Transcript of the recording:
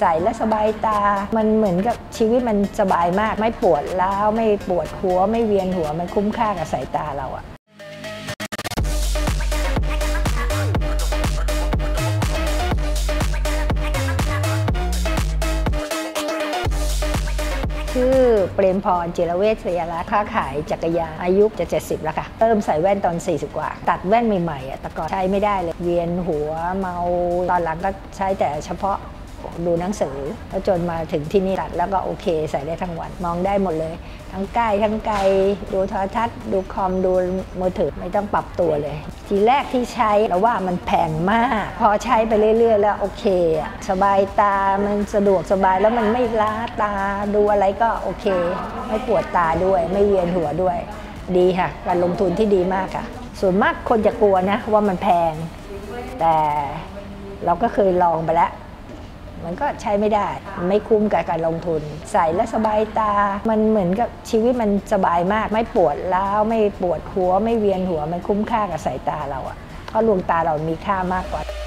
ใส่แล้วสบายตามันเหมือนกับชีวิตมันสบายมากไม่ปวดร้าวไม่ปวดหัวไม่เวียนหัวมันคุ้มค่ากับสายตาเราอะชื่อเปรมพร จิรเวชศรีรัตน์ค้าขายจักรยานอายุจะ70แล้วค่ะเริ่มใส่แว่นตอน40กว่าตัดแว่นใหม่ๆแต่ก่อนใช้ไม่ได้เลยเวียนหัวเมาตอนหลังก็ใช้แต่เฉพาะดูหนังสือแล้วจนมาถึงที่นี่ตัดแล้วก็โอเคใส่ได้ทั้งวันมองได้หมดเลยทั้งใกล้ทั้งไกลดูโทรทัศน์ดูคอมดูมือถือไม่ต้องปรับตัวเลยทีแรกที่ใช้เราว่ามันแพงมากพอใช้ไปเรื่อยๆแล้วโอเคสบายตามันสะดวกสบายแล้วมันไม่ล้าตาดูอะไรก็โอเคไม่ปวดตาด้วยไม่เวียนหัวด้วยดีค่ะการลงทุนที่ดีมากค่ะส่วนมากคนจะกลัวนะว่ามันแพงแต่เราก็เคยลองไปแล้วมันก็ใช้ไม่ได้ไม่คุ้มกับการลงทุนใส่แล้วสบายตามันเหมือนกับชีวิตมันสบายมากไม่ปวดร้าวไม่ปวดหัวไม่เวียนหัวมันคุ้มค่ากับสายตาเราอะเพราะดวงตาเรามีค่ามากกว่า